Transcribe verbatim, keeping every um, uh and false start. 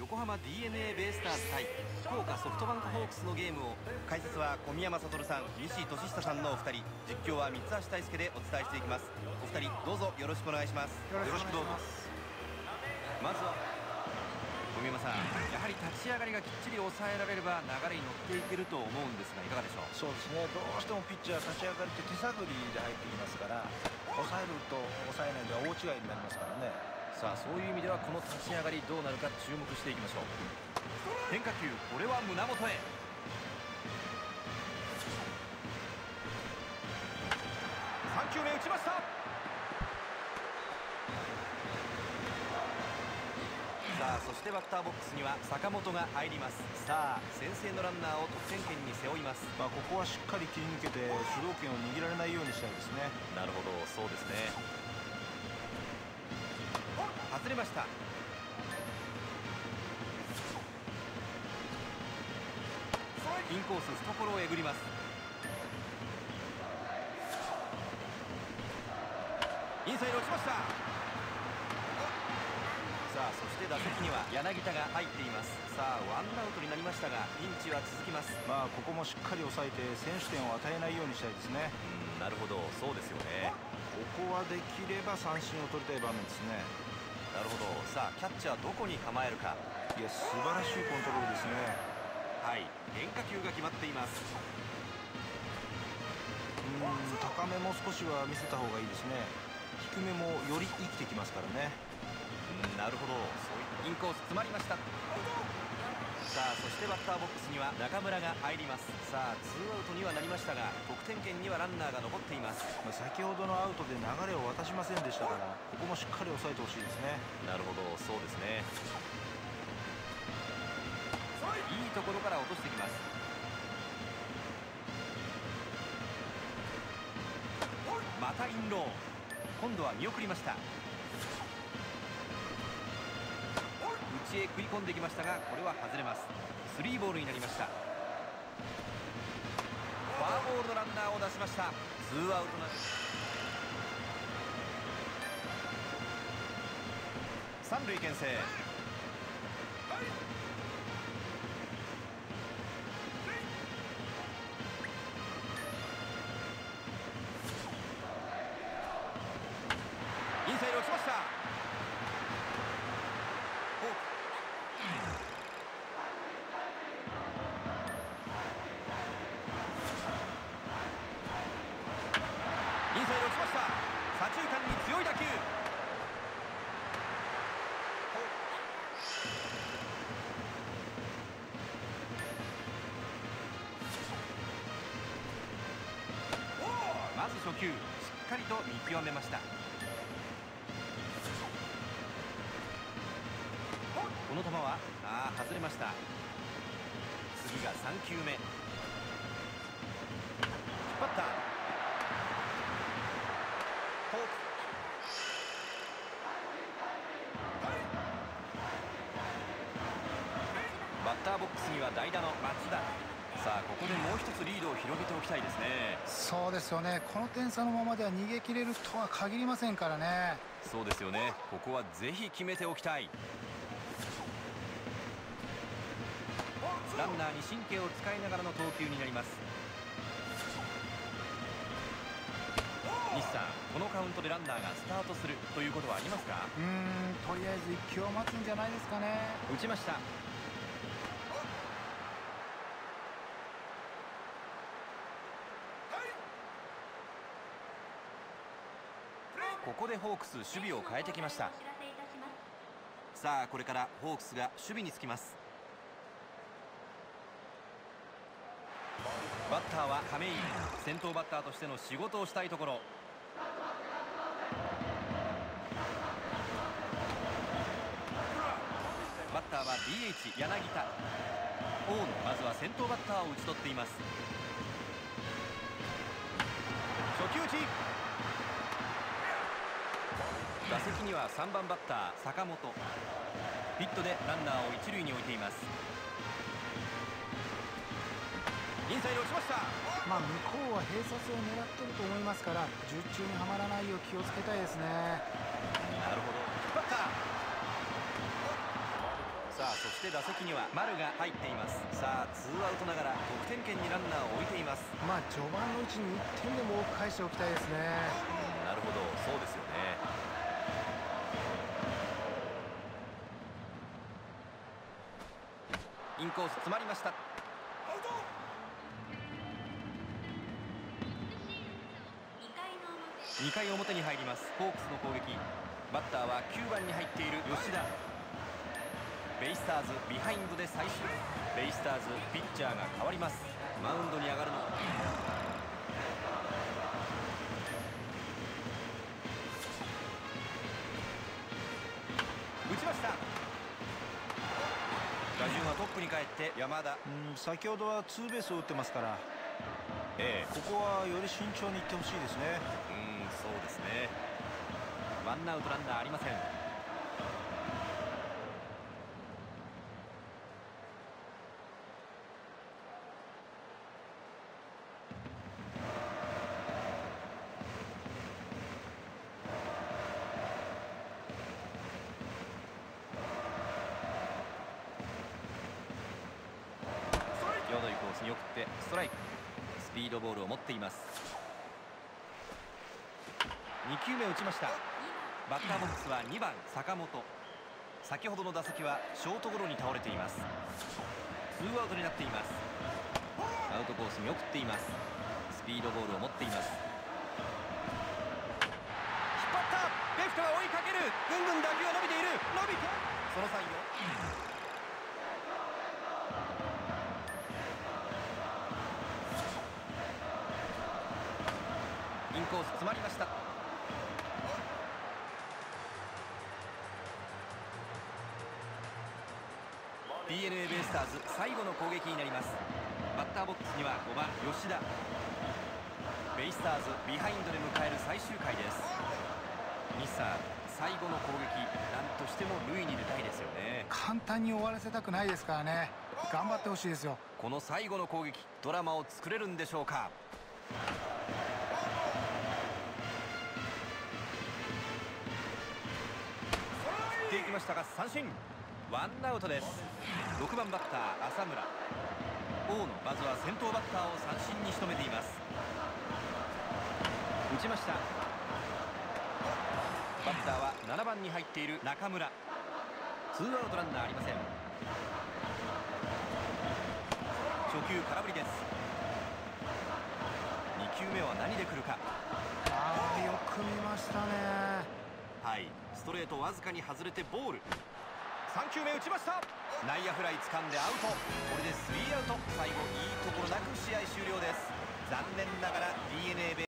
横浜 ディーエヌエー ベイスターズ対福岡ソフトバンクホークスのゲームを、解説は小宮山悟さん、西俊久さんのお二人、実況は三橋大輔でお伝えしていきます。お二人どうぞよろしくお願いします。よろしくどうぞ。まずは小宮山さん、やはり立ち上がりがきっちり抑えられれば流れに乗っていけると思うんですが、いかがでしょう。 そうですね、どうしてもピッチャー立ち上がりって手探りで入ってきますから、抑えると抑えないでは大違いになりますからね。 さあ、そういう意味ではこの立ち上がりどうなるか注目していきましょう。変化球、これは胸元へ。さん球目打ちました。さあ、そしてバッターボックスには坂本が入ります。さあ、先制のランナーを得点圏に背負います。 まあ、ここはしっかり切り抜けて主導権を握られないようにしたいですね。 なるほど、そうですね。外れました。インコース懐をえぐります。インサイド落ちました。さあ、そして打席には柳田が入っています。さあ、ワンアウトになりましたがピンチは続きます。 まあ、ここもしっかり抑えて先取点を与えないようにしたいですね。 うん、なるほど、そうですよね。 ここはできれば三振を取りたい場面ですね。 なるほど。さあ、キャッチャーどこに構えるか。 いや、素晴らしいコントロールですね。 はい、変化球が決まっています。 うん、高めも少しは見せた方がいいですね。低めもより生きてきますからね。 うん、なるほど。そういうインコース詰まりました。さあ、そしてバッターボックスには中村が入ります。さあ、ツーアウトにはなりましたが得点圏にはランナーが残っています。 先ほどのアウトで流れを渡しませんでしたから、ここもしっかり抑えてほしいですね。 なるほど、そうですね。いいところから落としてきます。またインロー、今度は見送りました。内へ食い込んできましたがこれは外れます。スリーボールになりました。フォアボールのランナーを出しました。ツーアウトな三塁牽制。インサイド落ちました。インサイド落ちました。左中間に強い打球。まず初球、しっかりと見極めました。この球はあー外れました。次がさん球目。引っ張った。フォーク。バッターボックスには代打の松田。さあ、ここでもう一つリードを広げておきたいですね。 そうですよね。この点差のままでは逃げ切れるとは限りませんからね。 そうですよね。ここはぜひ決めておきたい。ランナーに神経を使いながらの投球になります。西さん、このカウントでランナーがスタートするということはありますか。 うーん、とりあえずいっ球を待つんじゃないですかね。 打ちました。ここでホークス守備を変えてきました。さあ、これからホークスが守備につきます。バッターは亀井。先頭バッターとしての仕事をしたいところ。バッターは ディーエイチ 柳田。大野、まずは先頭バッターを打ち取っています。初球打ち。打席にはさんばんバッター坂本。ヒットでランナーを一塁に置いています。インサイド落ちました。 まあ向こうは併殺を狙ってると思いますから、術中にはまらないよう気をつけたいですね。 なるほど、引っ張った。さあ、 そして打席には丸が入っています。さあツーアウトながら得点圏にランナーを置いています。 まあ序盤のうちにいってんでも多く返しておきたいですね。 なるほど、そうですよね。インコース詰まりました。にかい表に入ります。ホークスの攻撃。バッターはきゅうばんに入っている吉田。ベイスターズビハインドで最終。ベイスターズピッチャーが変わります。マウンドに上がるの打ちました。打順はトップに帰って山田。 うん、先ほどはツーベースを打ってますから、 ええ、 ここはより慎重にいってほしいですね。 うん、そうですね。ワンアウトランナーありません。際どいコースに送ってストライク。スピードボールを持っています。にきゅうめ打ちました。バッターボックスはにばん坂本。先ほどの打席はショートゴロに倒れています。ツーアウトになっています。アウトコースに送っています。スピードボールを持っています。引っ張った。レフトが追いかける。ぐんぐん打球が伸びている。伸びてそのサインをインコース詰まりました。 ディーエヌエー ベイスターズ最後の攻撃になります。バッターボックスにはごばん吉田。ベイスターズビハインドで迎える最終回です。ミスター最後の攻撃、なんとしても塁に出たいですよね。 簡単に終わらせたくないですからね。頑張ってほしいですよ。 この最後の攻撃、ドラマを作れるんでしょうか。振っていきましたが三振。ワンアウトです。ろくばんバッター浅村。大野、まずは先頭バッターを三振に仕留めています。打ちました。バッターはななばんに入っている中村。ツーアウトランナーありません。初球空振りです。にきゅうめは何で来るか。 ああ、よく見ましたね。 はい、ストレートわずかに外れてボール。さんきゅうめ打ちました。内野フライ掴んでアウト。これでスリーアウト。最後いいところなく試合終了です。残念ながら ディーエヌエー ベイ